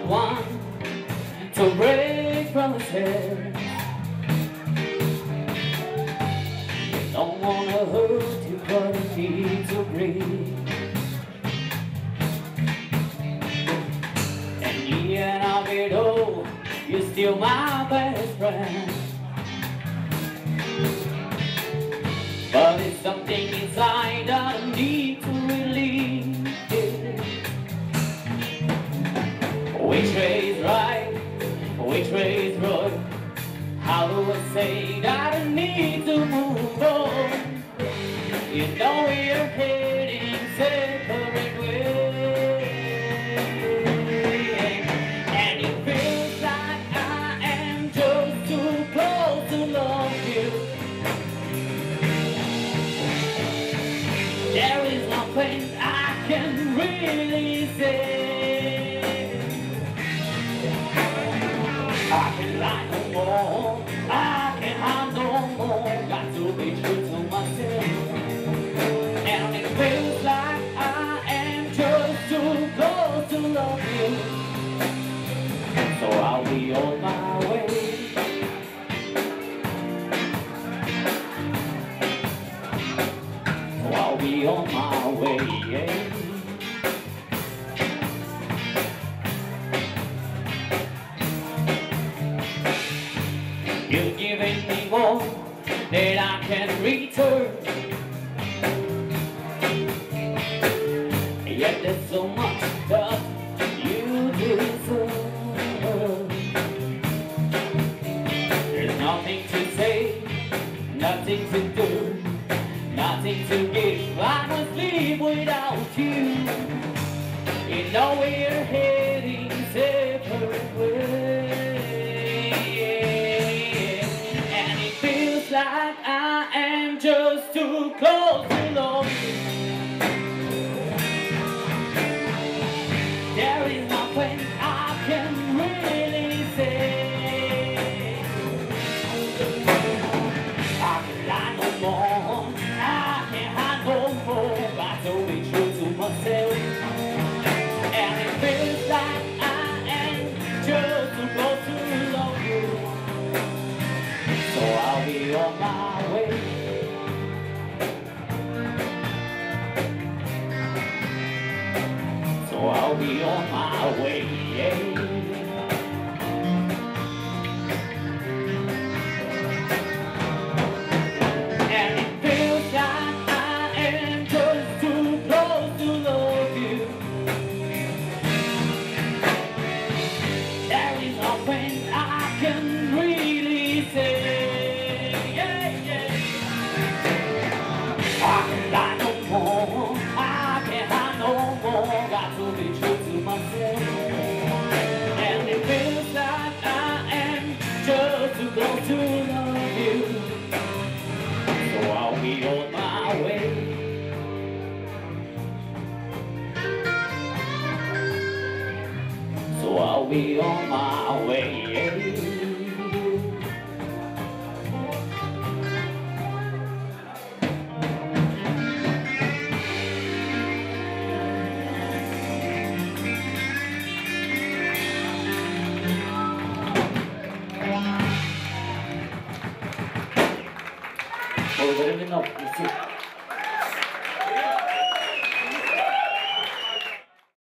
don't want to break promises. Don't wanna hurt you, but I need to breathe. And yeah, I'll be though you're still my best friend. But it's something inside that I need to release. Which way is right? Which way is wrong? How do I say that I need to move on? You know we're heading separate ways, and it feels like I am just too close to love you. There is nothing I can really say. I can lie no more, I can hide no more. Got to be true to myself. And it feels like I am just too close to love you. So I'll be on my way. So I'll be on my way, yeah. You've given me more than I can return. Yet there's so much that you deserve. There's nothing to say, nothing to do, nothing to give. I must live without you. You know we're heading separate ways. Like I am just too close to love you. There is nothing I can really say. I can lie no more, I can't hide no more. Got to be true to myself. And it feels like I am just too close to love you. So I'll be on my way. So I'll be on my way, yeah. And it feels like I am just too close to love you. There is nothing I can really say. I can lie no more, I can't hide no more. Got to be true to myself. And it feels like I am just too close to love you. So I'll be on my way. So I'll be on my way. Well, we didn't know.